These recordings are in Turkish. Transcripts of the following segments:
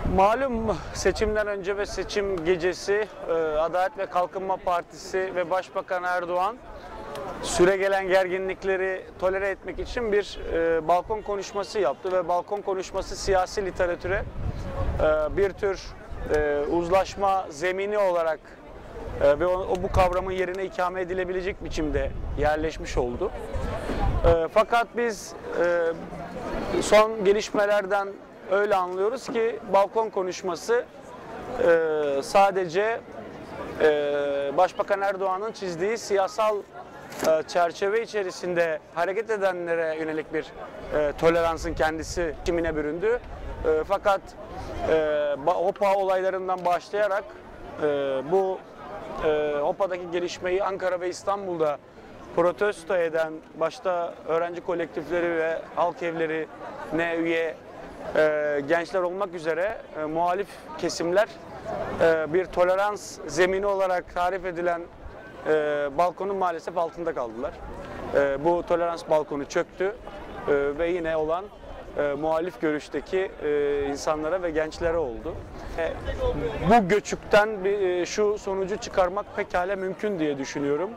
Malum seçimden önce ve seçim gecesi Adalet ve Kalkınma Partisi ve Başbakan Erdoğan süregelen gerginlikleri tolere etmek için bir balkon konuşması yaptı ve balkon konuşması siyasi literatüre bir tür uzlaşma zemini olarak ve bu kavramın yerine ikame edilebilecek biçimde yerleşmiş oldu. Fakat biz son gelişmelerden öyle anlıyoruz ki balkon konuşması sadece Başbakan Erdoğan'ın çizdiği siyasal çerçeve içerisinde hareket edenlere yönelik bir toleransın kendisi kimine büründü. Fakat HOPA olaylarından başlayarak bu HOPA'daki gelişmeyi Ankara ve İstanbul'da protesto eden başta öğrenci kolektifleri ve halk evlerine üye gençler olmak üzere muhalif kesimler bir tolerans zemini olarak tarif edilen balkonun maalesef altında kaldılar. Bu tolerans balkonu çöktü ve yine olan muhalif görüşteki insanlara ve gençlere oldu. Bu göçükten şu sonucu çıkarmak pekala mümkün diye düşünüyorum.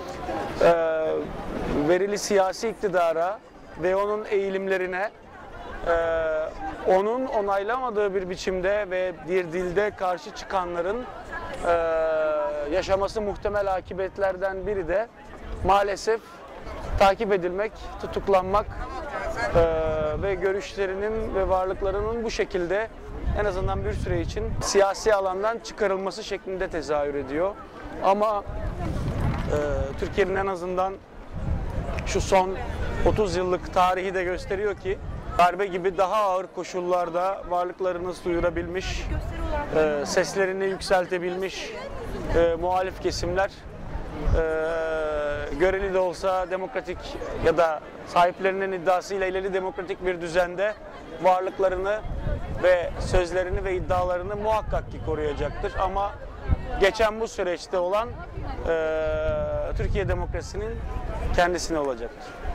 Verili siyasi iktidara ve onun eğilimlerine onun onaylamadığı bir biçimde ve bir dilde karşı çıkanların yaşaması muhtemel akıbetlerden biri de maalesef takip edilmek, tutuklanmak ve görüşlerinin ve varlıklarının bu şekilde en azından bir süre için siyasi alandan çıkarılması şeklinde tezahür ediyor. Ama Türkiye'nin en azından şu son 30 yıllık tarihi de gösteriyor ki darbe gibi daha ağır koşullarda varlıklarını duyurabilmiş, seslerini yükseltebilmiş muhalif kesimler göreli de olsa demokratik ya da sahiplerinin iddiasıyla ileri demokratik bir düzende varlıklarını ve sözlerini ve iddialarını muhakkak ki koruyacaktır. Ama geçen bu süreçte olan Türkiye demokrasisinin kendisine olacaktır.